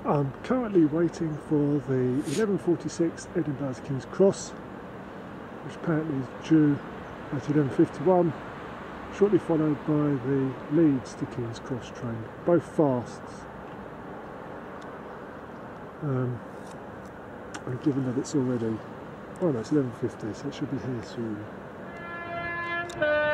I'm currently waiting for the 11:46 Edinburgh to King's Cross, which apparently is due at 11:51, shortly followed by the Leeds to King's Cross train, both fasts. And given that it's already, oh no, it's 11:50, so it should be here soon.